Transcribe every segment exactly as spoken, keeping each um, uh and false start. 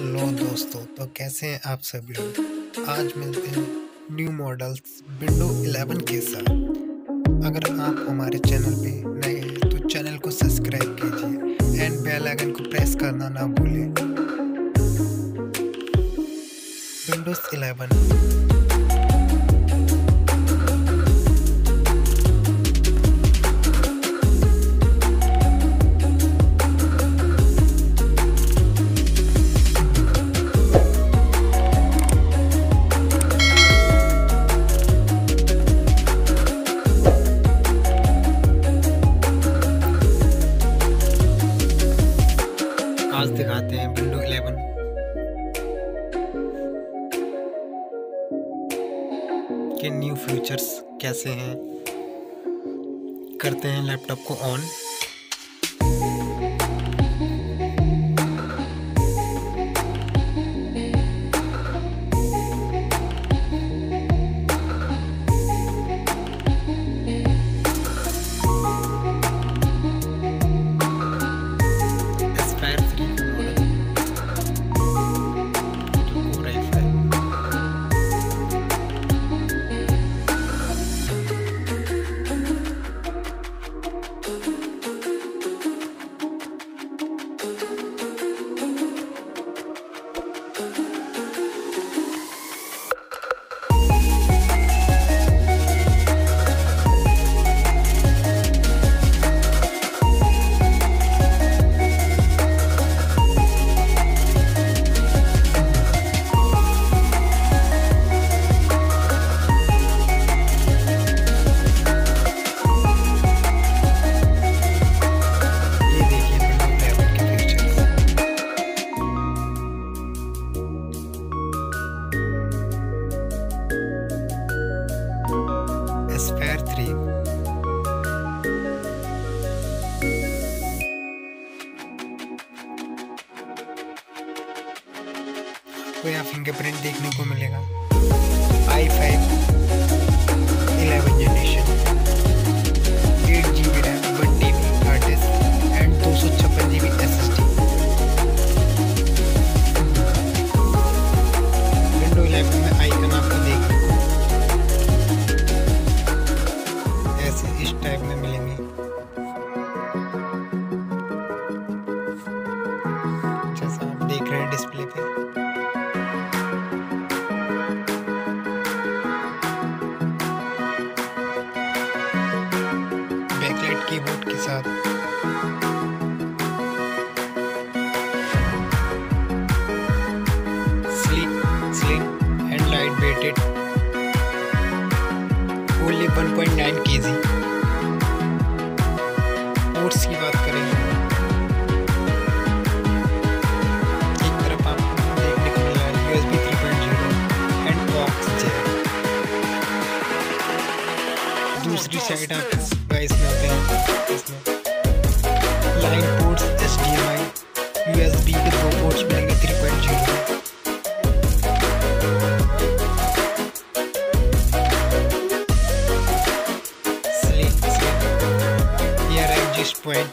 Hello दोस्तों, तो कैसे हैं आप सभी लोग। आज मिलते हैं न्यू मॉडल्स विंडो इलेवन के साथ। अगर आप हमारे चैनल पे नए हैं तो चैनल को सब्सक्राइब कीजिए एंड बेल आइकन को प्रेस करना ना भूलें। विंडोज इलेवन आज दिखाते हैं विंडो इलेवन के न्यू फीचर्स कैसे हैं। करते हैं लैपटॉप को ऑन। एस्पायर थ्री आपको यहाँ फिंगरप्रिंट देखने को मिलेगा। I five eleven generation, eight G B RAM, one T B hard disk and दो सौ छप्पन G B S S D. Window eleven में आइकन आपको देखने को इस टाइप में मिलेंगे। जैसा आप देख रहे हैं डिस्प्ले पे। बैकलाइट कीबोर्ड के साथ sleek slim and light weighted, only one point nine KG. Ports की बात करें, एक तरफ आपको देखने को मिला है U S B three point zero and aux jack. दूसरी साइड आप गाइस में होते हैं, इसमें line ports, H D M I, U S B के दो पोर्ट्स मिलेंगे three point zero. Point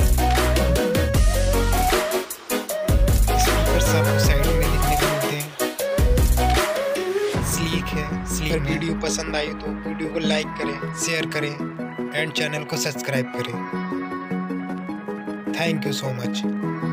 speakers आपको साइड में देखने को मिलते हैं। स्लीक है स्लीक। अगर वीडियो पसंद आई तो वीडियो को लाइक करें, शेयर करें एंड चैनल को सब्सक्राइब करें। Thank you so much.